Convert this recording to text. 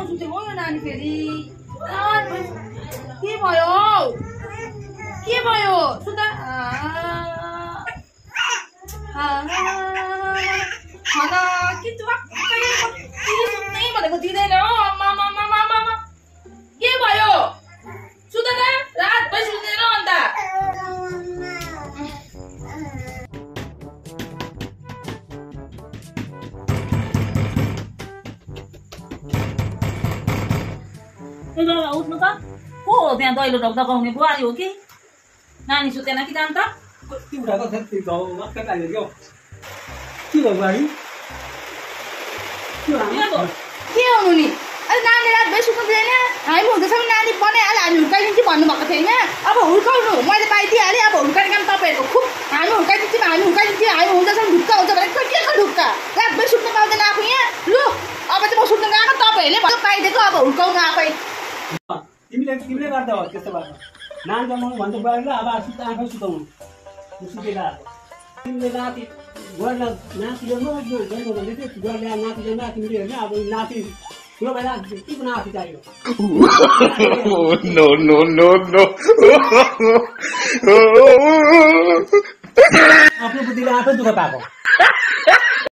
सुतेको हो यो नानी फेरि के भयो सुता के सुत्नै भनेको दिँदैन के भयो सुता न रात भइ सुत्दैन अन्त उठ्नु त को हो त्यहाँ दैलो ढकढकाउने बुहारी हो कि नानी सुतेन कि जान त के भयो बुहारी के हुनु नि अहिले नानी रात भइ सुत्नु दिँदैन हामी हुँदैछौँ नानी बनाइहाल्यो हामी हुर्काइदिन्छु भन्नुभएको थियो होइन अब हुर्काउनु मैले पाइदिइहालेँ अब हुर्काउने काम तपाईँहरूको खुब हामी हुर्काइदिन्छौँ हामी हुँदैछौँ ढुक्क हुन्छ भने के को ढुक्क रात भइ सुत्नु पाउँदैन आफू यहाँ लु अब चाहिँ म सुत्नु गएको तपाईँहरूले भन्नु पाइदिएको अब हुर्काउनु आफै तिमीले गर्दा हो त्यस्तो भएर नानी जन्माउनु भन्छ बुहारीलाई अब आफै सुताउनु सुतेर तिमीले नाति गोरले नाति जन्म गोरले नाति जन्म तिमीले होइन अब नाति ठुलो भएर के को नाति चाहियो आफ्नो बुद्धिले आफै दुःख पाएको